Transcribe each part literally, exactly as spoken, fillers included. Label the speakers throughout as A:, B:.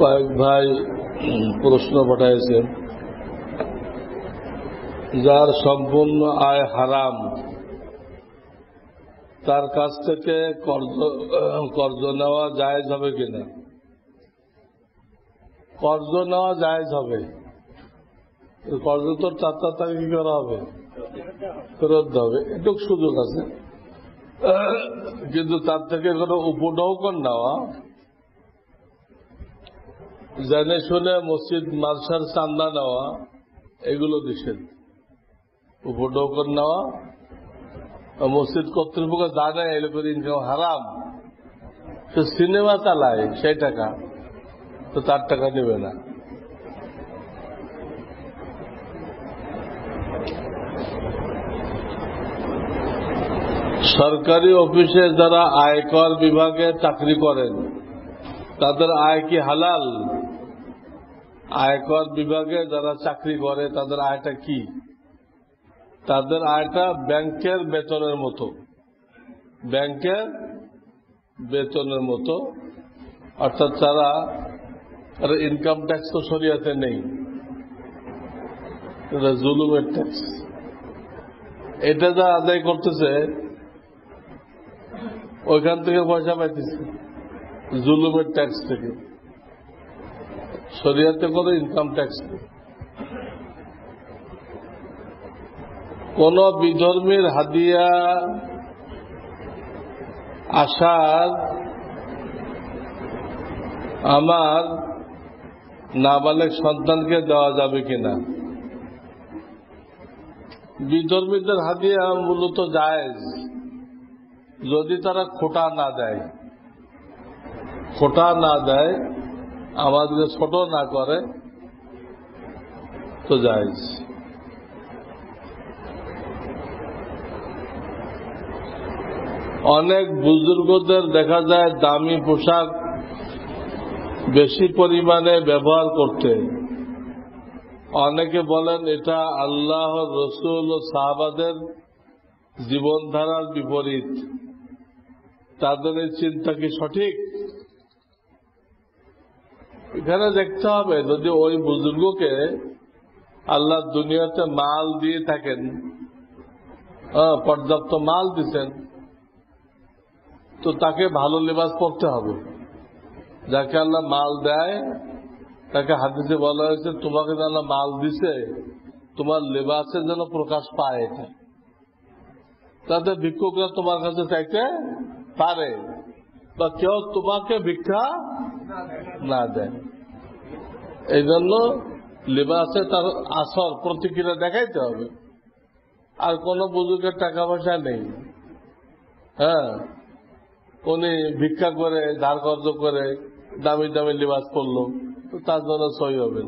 A: কয়েক ভাই প্রশ্ন পাঠাইছেন, যার সম্পূর্ণ আয় হারাম তার কাছ থেকে কর্জ কর্জ নেওয়া জায়েজ হবে কিনা? কর্জ নেওয়া জায়েজ হবে। কর্জ তো চার চার টাকা কি করা হবে? ফেরত হবে, এটুক সুযোগ আছে। কিন্তু তার থেকে কোনো উপঢৌকন নেওয়া, জেনে শুনে মসজিদ মাদ্রাসার চান্দা নেওয়া, এগুলো নিষেধ। উপঢৌকন নেওয়া, মসজিদ কর্তৃপক্ষ জানে এরকম ইনকাম হারাম, সে সিনেমা চালায় সেই টাকা, তো তার টাকা নেবে না। সরকারি অফিসে যারা আয়কর বিভাগে চাকরি করেন তাদের আয় কি হালাল? আয়কর বিভাগে যারা চাকরি করে তাদের আয়টা কি? তাদের আয়টা ব্যাংকের বেতনের মতো, ব্যাংকের বেতনের মতো। অর্থাৎ তারা ইনকাম ট্যাক্স তো শরিয়াতে নেই, এটা জুলুমের ট্যাক্স। এটা যা আদায় করতেছে ওইখান থেকে পয়সা পাইতেছে, জুলুমের ট্যাক্স থেকে। শরিয়াতে কোনো ইনকাম ট্যাক্স নেই। কোন বিধর্মীর হাদিয়া আসার আমার নাবালেগ সন্তানকে দেওয়া যাবে কিনা? বিধর্মীদের হাদিয়া মূলত জায়েজ, যদি তারা খোটা না দেয়। খোটা না দেয়, আমাদেরকে ছোট না করে, তো জায়েজ। অনেক বুজুর্গদের দেখা যায় দামি পোশাক বেশি পরিমাণে ব্যবহার করতে। অনেকে বলেন এটা আল্লাহর রসুল ও সাহাবাদের জীবনধারার বিপরীত। তাদের এই চিন্তা কি সঠিক? এখানে দেখতে হবে, যদি ওই বুজুর্গকে আল্লাহ দুনিয়াতে মাল দিয়ে থাকেন, পর্যাপ্ত মাল দিচ্ছেন, তো তাকে ভালো লেবাস পরতে হবে। যাকে আল্লাহ মাল দেয় তাকে হাদিসে বলা হয়েছে, তোমাকে যেন আল্লাহ মাল দিছে তোমার লেবাসে যেন প্রকাশ পায়। এটা তাতে ভিক্ষুকরা তোমার কাছে চাইতে পারে, বা কেউ তোমাকে ভিক্ষা না দেয়। এই জন্য লেবাসে তার আসর প্রতিক্রিয়া দেখাইতে হবে। আর কোন বুজুর্গের টাকা পয়সা নেই, হ্যাঁ, উনি ভিক্ষা করে ধার কর্জ করে দামি দামি লিবাস পরলো, তো তার জন্য সই হবেন।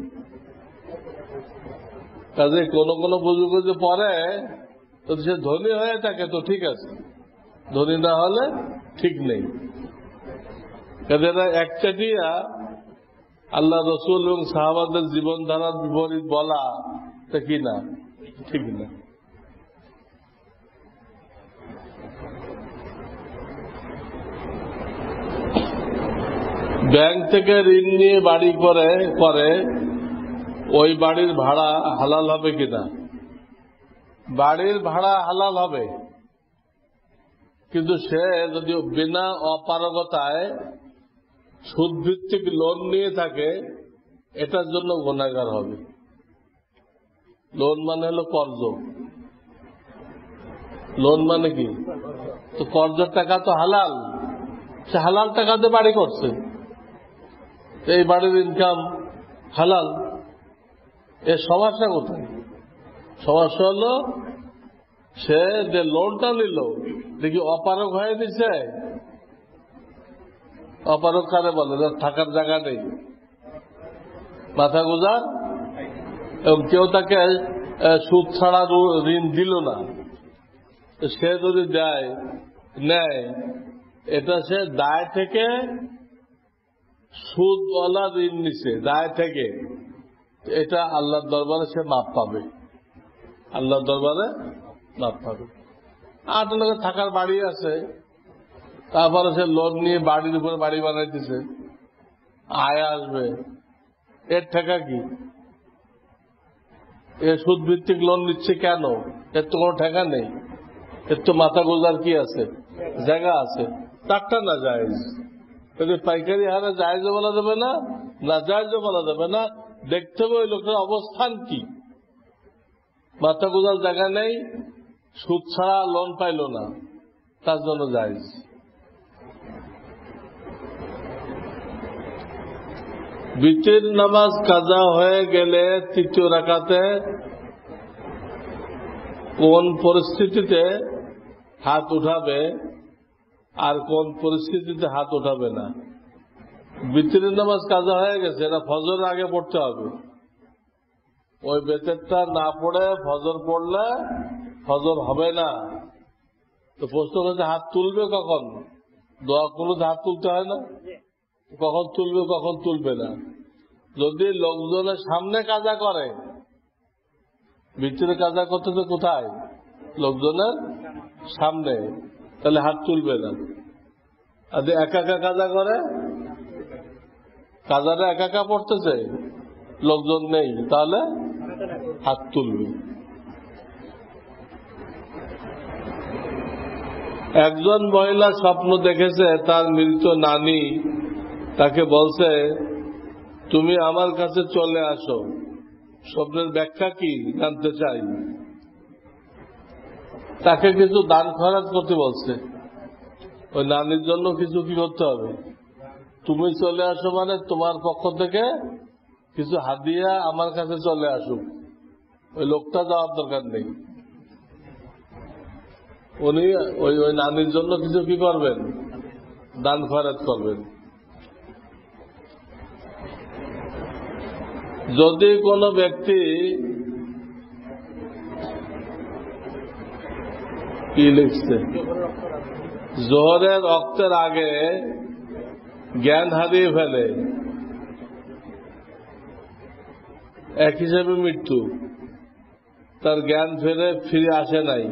A: কাজে কোন কোন বুজুর্গ যে পরে, তো সে ধনী হয়ে থাকে তো ঠিক আছে, ধনী না হলে ঠিক নেই। কাজে এরা একচাটিয়া আল্লাহ রসুল এবং সাহাবাদের জীবনধারার বিপরীত বলা, তা কি না, ঠিক না। ব্যাংক থেকে ঋণ নিয়ে বাড়ি করে করে ওই বাড়ির ভাড়া হালাল হবে কিনা? বাড়ির ভাড়া হালাল হবে, কিন্তু সে যদি বিনা অপারগতায় সুদভিত্তিক লোন নিয়ে থাকে, এটার জন্য গুনাহগার হবে। লোন মানে হলো কর্জ। লোন মানে কি? তো কর্জের টাকা তো হালাল, সে হালাল টাকাতে বাড়ি করছে, এই বাড়ির ইনকাম হালাল। এর সমস্যা কোথায়? সমস্যা হলো সে যে লোনটা নিল দেখি অপারগ হয়ে দিচ্ছে। অপারগ কারে বলে? থাকার জায়গা নেই, মাথা গুজার, এবং কেউ তাকে সুদ ছাড়া ঋণ দিল না, সে যদি দেয় নেয়, এটা সে দায় থেকে সুদওয়ালা ঋণ নিছে, দায় থেকে, এটা আল্লাহর দরবারে সে মাপ পাবে, আল্লাহর দরবারে মাপ পাবে। আট লোকের থাকার বাড়ি আছে, তারপরে সে লোন নিয়ে বাড়ির উপরে বাড়ি বানাইতেছে, আয় আসবে, এর ঠেকা কি? এ সুদ ভিত্তিক লোন নিচ্ছে কেন? এর তো কোনো ঠেকা নেই, এর তো মাথা গোজার কি আছে, জায়গা আছে। তারটা না জায়েজ, যদি পাইকারি হারে জায়েজও বলা যাবে না, না জায়েজও বলা যাবে না। দেখতে হবে ওই লোকের অবস্থান কি। মাথা গোজার জায়গা নেই, সুদ ছাড়া লোন পাইল না, তার জন্য জায়েজ। বিতির নামাজ কাজা হয়ে গেলে তৃতীয় রাকাতে কোন পরিস্থিতিতে হাত উঠাবে আর কোন পরিস্থিতিতে হাত উঠাবে না? বিতির নামাজ কাজা হয়ে গেছে, এটা ফজর আগে পড়তে হবে। ওই বেতেরটা না পড়ে ফজর পড়লে ফজর হবে না। তো প্রশ্ন হচ্ছে হাত তুলবে কখন? দোয়া করলে হাত তুলতে হয় না? কখন তুলবে কখন তুলবে না? যদি লোকজনের সামনে কাজা করে, ভিতরে কাজা করতেছে কোথায়? লোকজনের সামনে, তাহলে হাত তুলবে না। আর একা একা কাজা করে, কাজাটা একা একা পড়তেছে, লোকজন নেই, তাহলে হাত তুলবে। একজন মহিলা স্বপ্ন দেখেছে তার মৃত নানি তাকে বলছে, তুমি আমার কাছে চলে আসো। স্বপ্নের ব্যাখ্যা কি জানতে চাই। তাকে কিছু দান খরচ করতে বলছে, ওই নানির জন্য কিছু কি করতে হবে। তুমি চলে আসো মানে তোমার পক্ষ থেকে কিছু হাদিয়া আমার কাছে চলে আসুক, ওই লোকটা যাওয়ার দরকার নেই। উনি ওই ওই নানির জন্য কিছু কি করবেন, দান খরচ করবেন। যদি কোনো ব্যক্তি কি লিখছে, জোহরের রক্তের আগে জ্ঞান হারিয়ে ফেলে, এক হিসেবে মৃত্যু, তার জ্ঞান ফিরে ফিরে আসে নাই,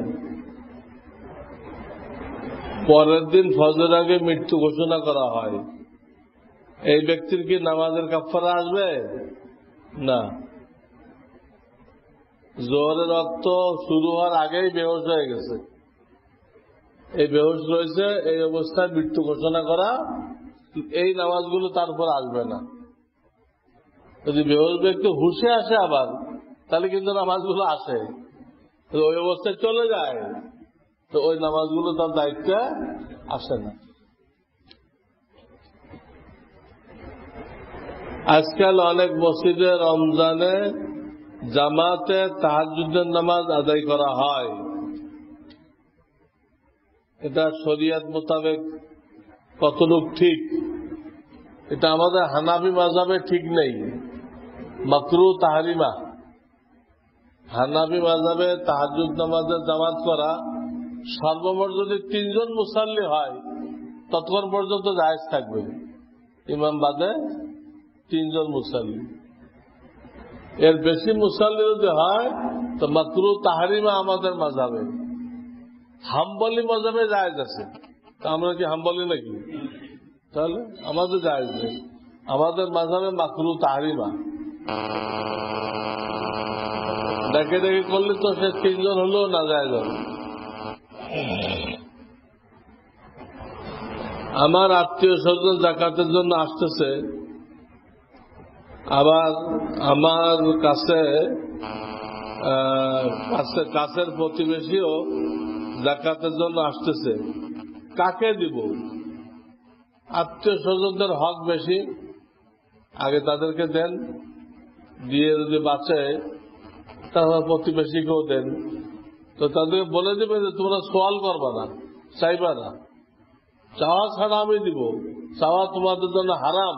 A: পরের দিন ফজর আগে মৃত্যু ঘোষণা করা হয়, এই ব্যক্তির কি নামাজের কাফারা আসবে? না। জোহরের রক্ত শুরু হওয়ার আগেই বেহুশ হয়ে গেছে, এই বেহুশ রয়েছে, এই অবস্থায় মৃত্যু ঘোষণা করা, এই নামাজগুলো তার উপর আসবে না। যদি বেহুশ ব্যক্তি হুশে আসে আবার, তাহলে কিন্তু নামাজগুলো আসে। ওই অবস্থায় চলে যায়, তো ওই নামাজগুলো তার দায়িত্বে আসে না। আজকাল অনেক মসজিদে রমজানে জামাতে তাহাজ্জুদের নামাজ আদায় করা হয়, এটা শরিয়ত মোতাবেক কতটুকু ঠিক? এটা আমাদের হানাফি মাযহাবে ঠিক নেই, মাকরু তাহরিমা। হানাফি মাযহাবে তাহাজ্জুদ নামাজের জামাত করা সর্বমোট যদি তিনজন মুসাল্লি হয় ততক্ষণ পর্যন্ত জায়েজ থাকবে, ইমাম বাদে তিনজন মুসাল্লি। এর বেশি মুসাল্লি যদি হয় তো মাকরু তাহরিমা আমাদের মাযহাবে। হাম্বলি মাযহাবে জায়েজ আছে, আমরা কি হাম্বলি নাকি? তাহলে আমাদের জায়েজ নেই, আমাদের মাযহাবে মাকরু তাহরিমা। ডেকে ডেকে করলে তো সে তিনজন হলেও না জায়েজ হবে। আমার আত্মীয় স্বজন যাকাতের জন্য আসতেছে, আবার আমার কাছে কাছের প্রতিবেশীও যাকাতের জন্য আসতেছে, কাকে দিব? আত্মীয় স্বজনদের হক বেশি, আগে তাদেরকে দেন, দিয়ে যদি বাঁচে তাহলে প্রতিবেশীকেও দেন। তো তাদেরকে বলে দেবে যে তোমরা সওয়াল করবা না, চাইবা না, চাওয়া ছাড়া আমি দিব, চাওয়া তোমাদের জন্য হারাম।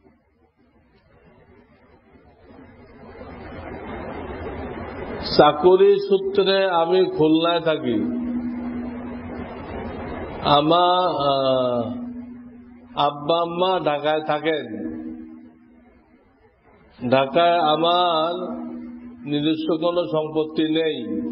A: চাকরি সূত্রে আমি খুলনায় থাকি, আমার আব্বা আম্মা ঢাকায় থাকেন। ঢাকায় আমার নিজস্ব কোনো সম্পত্তি নেই।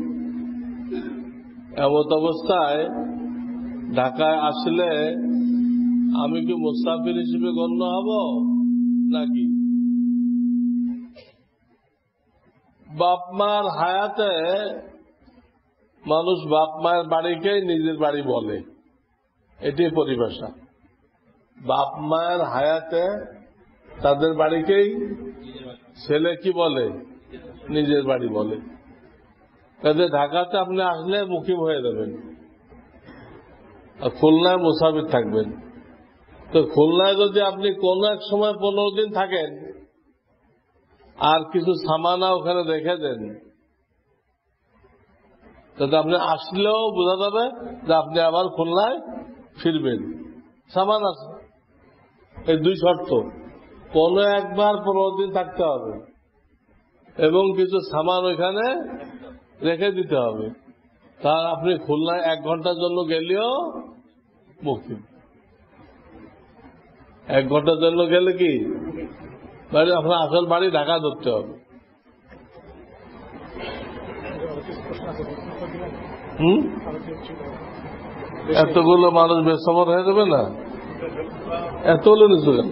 A: এমত অবস্থায় ঢাকায় আসলে আমি কি মুসাফির হিসেবে গণ্য হব নাকি বাপ মার হায়াতে মানুষ বাপ মায়ের বাড়িকেই নিজের বাড়ি বলে, এটি পরিভাষা। বাপ মায়ের হায়াতে তাদের বাড়িকেই ছেলে কি বলে, নিজের বাড়ি বলে। কাজে ঢাকাতে আপনি আসলে মুকিম হয়ে যাবেন, আর খুলনায় মুসাফির থাকবেন। তো খুলনায় যদি আপনি কোন এক সময় পনেরো দিন থাকেন আর কিছু সামানা ওখানে রেখে দেন, তাতে আপনি আসলেও বোঝা যাবে যে আপনি আবার খুলনায় ফিরবেন। সামান আছে, এই দুই শর্ত, কোনো একবার পনেরো দিন থাকতে হবে এবং কিছু সামান ওইখানে রেখে দিতে হবে। তা আপনি খুলনায় এক ঘন্টার জন্য গেলেও মুক্তি। এক ঘন্টার জন্য গেলে কি বাড়ি, আপনার আসল বাড়ি ঢাকা ধরতে হবে। হম এতগুলো মানুষ বেসবর হয়ে যাবে না, এতগুলো নিচু কেন?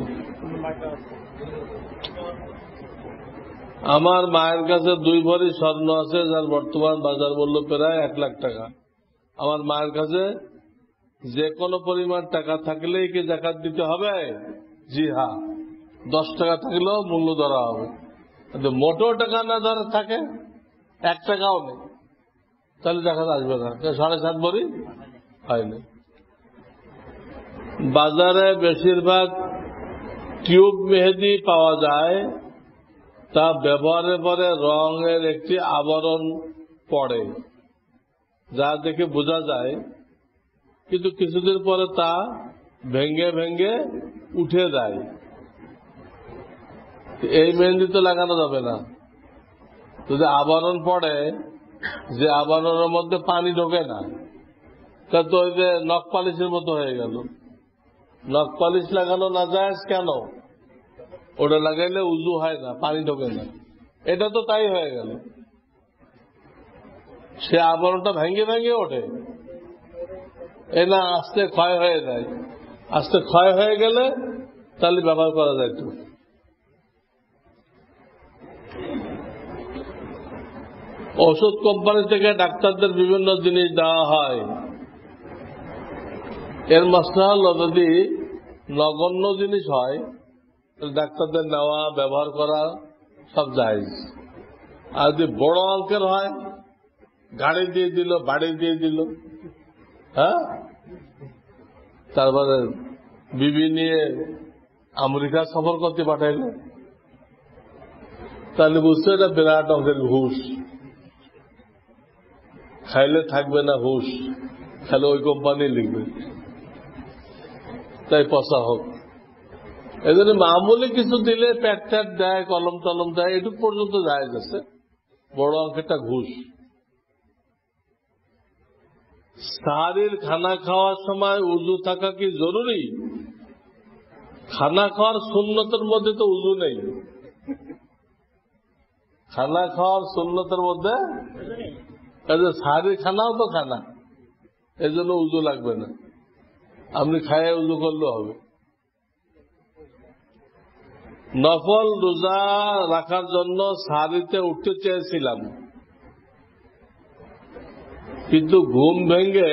A: আমার মায়ের কাছে দুই ভরি স্বর্ণ আছে, যার বর্তমান বাজার মূল্য প্রায় এক লাখ টাকা। আমার মায়ের কাছে যে কোনো পরিমাণ টাকা থাকলেই কি যাকাত দিতে হবে? জি হ্যাঁ, দশ টাকা থাকলেও মূল্য ধরা হবে। কিন্তু মোটো টাকা না ধরা থাকে, এক টাকাও নেই, তাহলে যাকাত আসবে না। সাড়ে সাত ভরি হয়নি। বাজারে বেশিরভাগ টিউব মেহেদি পাওয়া যায়, তা ব্যবহারের পরে রঙের একটি আবরণ পড়ে, যা দেখে বোঝা যায়, কিন্তু কিছুদিন পরে তা ভেঙ্গে ভেঙ্গে উঠে যায়। এই মেহেদি তো লাগানো যাবে না। যদি আবরণ পড়ে, যে আবরণের মধ্যে পানি ঢোকে না, তা তো ওই যে নখ পালিশের মতো হয়ে গেল। নখ পালিশ লাগানো না যায় কেন? ওটা লাগাইলে উজু হয় না, পানি ঢোকে না। এটা তো তাই হয়ে গেল, সে আবরণটা ভেঙে ভেঙে ওঠে, এ না আস্তে ক্ষয় হয়ে যায়। আস্তে ক্ষয় হয়ে গেলে তাহলে ব্যবহার করা যায়। তো ওষুধ কোম্পানি থেকে ডাক্তারদের বিভিন্ন জিনিস দেওয়া হয়, এর মাসলা হল যদি নগণ্য জিনিস হয় ডাক্তারদের নেওয়া ব্যবহার করা সব জায়েজ। আর যদি বড় অঙ্কের হয়, গাড়ি দিয়ে দিল, বাড়ি দিয়ে দিল, হ্যাঁ, তারপরে বিবি নিয়ে আমেরিকা সফর করতে পাঠাইল, তাহলে বুঝতে এটা বিরাট অঙ্কের ঘুষ। খাইলে থাকবে না হুশ, খাইলে ওই কোম্পানি লিখবে, তাই পচা হোক। এই জন্য মামুলি কিছু দিলে প্যাট ট্যাট দেয়, কলম টলম দেয়, এটুক পর্যন্ত যায় যাচ্ছে। বড় অঙ্কেরটা ঘুষ। সাহারির খানা খাওয়ার সময় উজু থাকা কি জরুরি? খানা খাওয়ার সুন্নতের মধ্যে তো উজু নেই। খানা খাওয়ার সুন্নতের মধ্যে সাহারির খানাও তো খানা, এই জন্য উজু লাগবে না, আপনি খায়ে উজু করলেও হবে। নফল রোজা রাখার জন্য সাহারিতে উঠতে চেয়েছিলাম, কিন্তু ঘুম ভেঙে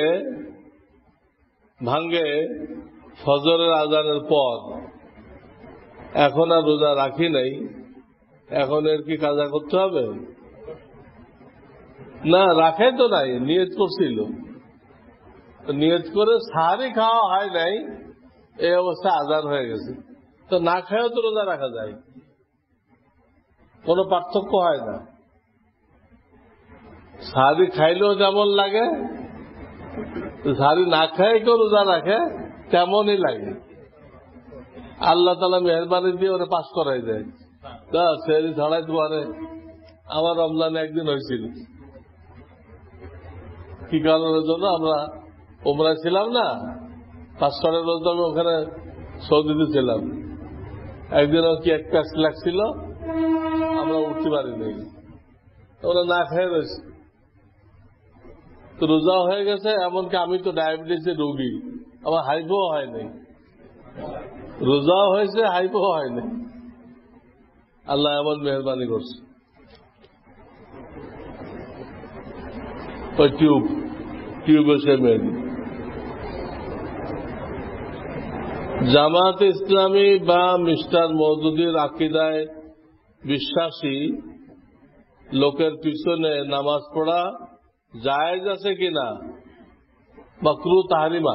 A: ভাঙ্গে ফজরের আজানের পর। এখন আর রোজা রাখি নাই, এখন এর কি কাজা করতে হবে? না, রাখে তো নাই, নিয়ত করছিল, নিয়ত করে সাহারি খাওয়া হয় নাই, এই অবস্থায় আজান হয়ে গেছে। তো না খায়ও তো রোজা রাখা যায়, কোনো পার্থক্য হয় না। সাহারি খাইলেও যেমন লাগে, সাহারি না খায় কেউ রোজা রাখে তেমনই লাগে। আল্লাহ তাআলা মেহরবানি দিয়ে ওরা পাস করাই দেয়। সেহরি ছড়াই তোমারে। আমার রমজানে একদিন হয়েছিল, কি কারণের জন্য আমরা ওমরায় ছিলাম না, পাঁচ ছড়ের রোজ আমি ওখানে সৌদিতে ছিলাম। একদিন কি এক প্যাস লাগছিল, আমরা উঠতে পারিনি, ওরা না খেয়ে রয়েছে। তো রোজা হয়ে গেছে, এমনকি আমি তো ডায়াবেটিসের রোগী, আমার হাইপো হয়নি, রোজাও হয়েছে হাইপো হয়নি। আল্লাহ এমন মেহরবানি করছে। ওই টিউব টিউব এসে মেন জামাত ইসলামী বা মিস্টার মওদুদীর আকীদায় বিশ্বাসী লোকের পিছনে নামাজ পড়া জায়েজ আছে কিনা, মাকরু তাহরিমা।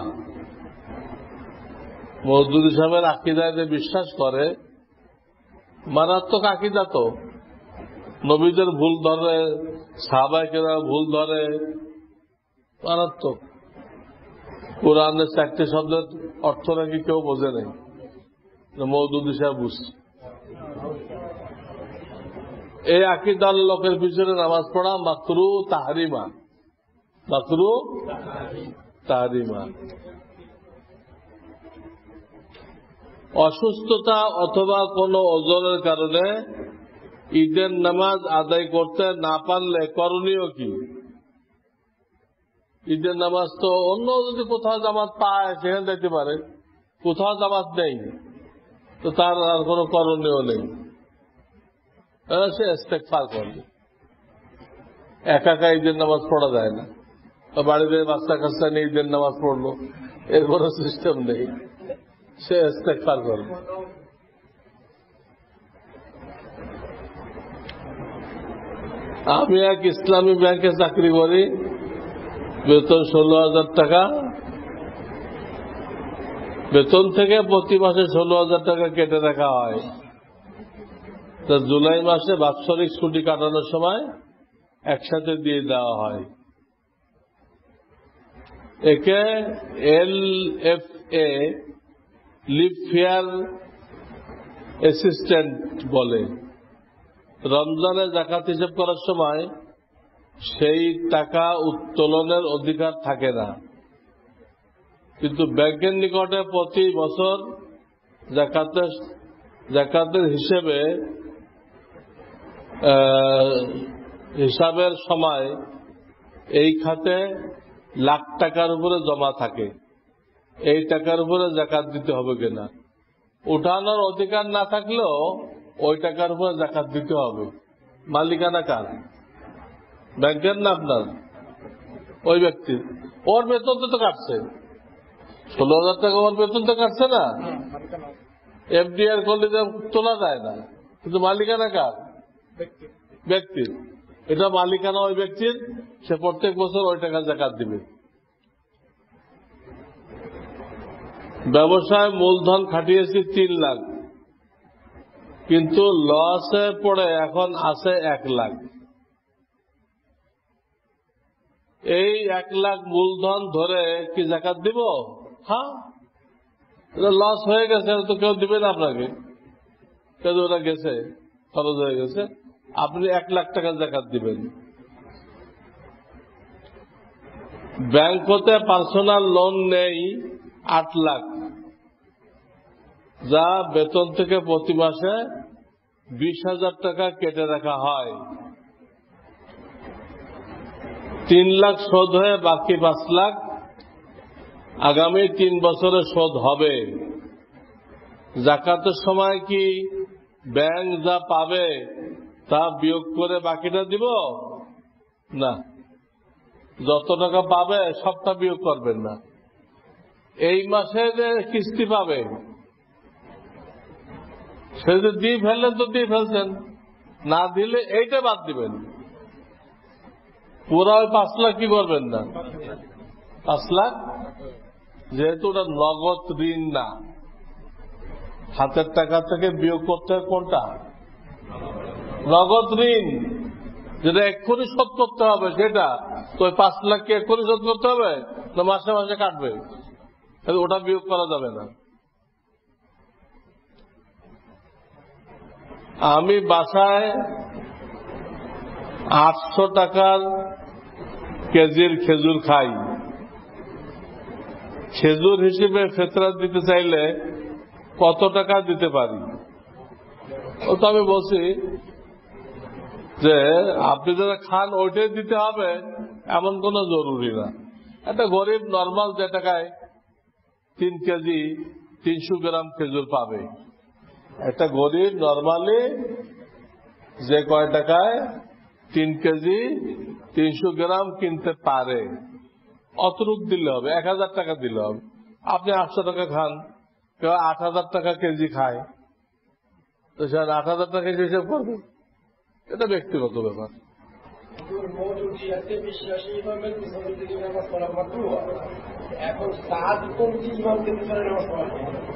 A: মওদুদী সাহেবের আকীদায় যে বিশ্বাস করে মারাত্মক আকীদা, তো নবীদের ভুল ধরে, সাহাবায়ে কেরাম ভুল ধরে, মারাত্মক। কোরআনের চারটি শব্দের অর্থ নাকি কেউ বোঝে নেই, মওদুদী সাহেব বুঝছে। এই আকীদার লোকের পিছনে নামাজ পড়া মাকরু তাহরিমা, মাকরু তাহরিমা। অসুস্থতা অথবা কোনো ওজনের কারণে ঈদের নামাজ আদায় করতে না পারলে করণীয় কি? ঈদের নামাজ তো অন্য যদি কোথাও জামাত পায় সেখানে যেতে পারে, কোথাও জামাত নেই তো তার আর কোনো করণীয় নেই, সে ইস্তেগফার করবে। একা একা ঈদের নামাজ পড়া যায় না, বাড়িতে বাচ্চা কাচ্চা নিয়ে ঈদের নামাজ পড়লো, এর কোনো সিস্টেম নেই, সে ইস্তেগফার করবে। আমি এক ইসলামী ব্যাংকে চাকরি করি, বেতন ষোলো হাজার টাকা। বেতন থেকে প্রতি মাসে ষোলো হাজার টাকা কেটে রাখা হয়। জুলাই মাসে বাৎসরিক ছুটি কাটানোর সময় একসাথে দিয়ে দেওয়া হয়। একে L F A live fair assistant বলে। রমজানে যাকাত হিসেব করার সময় সেই টাকা উত্তোলনের অধিকার থাকে না, কিন্তু ব্যাংকের নিকটে প্রতি বছর যাকাতের যাকাতের হিসেবে হিসাবের সময় এই খাতে লাখ টাকার উপরে জমা থাকে। এই টাকার উপরে যাকাত দিতে হবে কিনা, উঠানোর অধিকার না থাকলেও ওই টাকার উপরে যাকাত দিতে হবে। মালিকানা কার? ব্যাংকের না আপনার? ওই ব্যক্তির। ওর বেতন তো কাটছে, ষোলো হাজার টাকা ওর বেতন তো কাটছে না। এফডিআর করলে তোলা যায় না, কিন্তু মালিকানা কার? ব্যক্তির। এটা মালিকানা ওই ব্যক্তির, সে প্রত্যেক বছর ওই টাকা যাকাত দিবে। ব্যবসায় মূলধন খাটিয়েছি তিন লাখ, কিন্তু লসে পড়ে এখন আছে এক লাখ। এই এক লাখ মূলধন ধরে কি যাকাত দিব? হ্যাঁ, লস হয়ে গেছে তো কেউ দিবে না আপনাকে, কেউ ওরা গেছে, খরচ হয়ে গেছে, আপনি এক লাখ টাকা যাকাত দিবেন। ব্যাংক হতে পার্সোনাল লোন নেই আট লাখ, যা বেতন থেকে প্রতি মাসে বিশ হাজার টাকা কেটে রাখা হয়। তিন লাখ শোধ হয়ে বাকি পাঁচ লাখ আগামী তিন বছরে শোধ হবে। যাকাতের সময় কি ব্যাংক যা পাবে তা বিয়োগ করে বাকিটা দিব? না, যত টাকা পাবে সবটা বিয়োগ করবেন না। এই মাসে যে কিস্তি পাবে সে যদি দিয়ে ফেললেন তো দিয়ে ফেলছেন, না দিলে এইটা বাদ দিবেন। পুরা ওই পাঁচ লাখ কি করবেন না, পাঁচ লাখ যেহেতু ওটা নগদ ঋণ না, হাতের টাকা থেকে বিয়োগ করতে হয় কোনটা? নগদ ঋণ, যেটা এক্ষুনি শোধ করতে হবে সেটা। তো ওই পাঁচ লাখকে এক্ষুনি শোধ করতে হবে না মাসে মাসে কাটবে? ওটা বিয়োগ করা যাবে না। আমি বাসায় আটশো টাকার কেজির খেজুর খাই। খেজুর হিসেবে ফেতরা দিতে চাইলে কত টাকা দিতে পারি? ও তো আমি বলছি যে আপনি যারা খান ওইটাই দিতে হবে এমন কোন জরুরি না। একটা গরিব নর্মাল যে টাকায় তিন কেজি তিনশো গ্রাম খেজুর পাবে, একটা গরিব নর্মালি যে কয় টাকায় তিন কেজি তিনশো গ্রাম কিনতে পারে অতটুক দিলে হবে, এক হাজার টাকা দিলে হবে। আপনি আটশো টাকা খান, কেউ আট হাজার টাকা কেজি খায়, তো সে আট হাজার টাকা হিসেব করবে, এটা ব্যক্তিগত ব্যাপার।
B: এখন সাত কমতি ইমামকে পিছনে নামাজ পড়া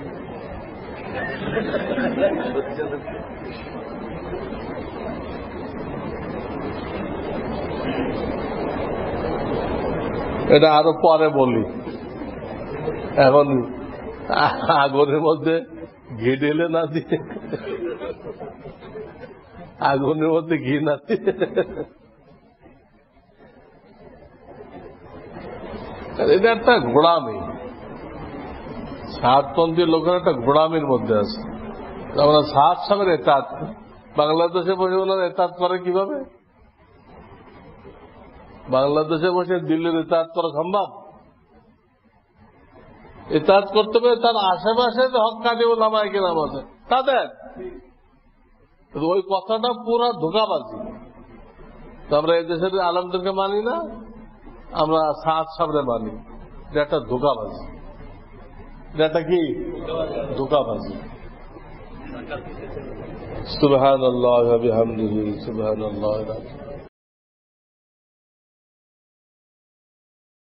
A: এটা আরো পরে বলি, এখন আগুনের মধ্যে ঘি ঢেলে না দিয়ে, আগুনের মধ্যে ঘি না দিয়ে, এটা একটা গোড়ামি। সাতপন্থী লোকের একটা গোড়ামির মধ্যে আছে। আমরা সাত সালের এতাত, বাংলাদেশে বসে ওনারা এতাত করে কিভাবে? বাংলাদেশে বসে দিল্লির এতাত করা সম্ভব? এতাত করতে হবে তার আশেপাশে যে হক্কানি ওলামায়ে কেরাম আছে তাদের। ওই কথাটা পুরো ধোঁকাবাজি। তো আমরা এই দেশের আলেমদেরকে মানি না, আমরা সাত সামনে মানি। এটা একটা ধোঁকাবাজি, এটা কি ধোঁকাবাজি। সুবহানাল্লাহ ওয়া বিহামদিহি সুবহানাল্লাহ।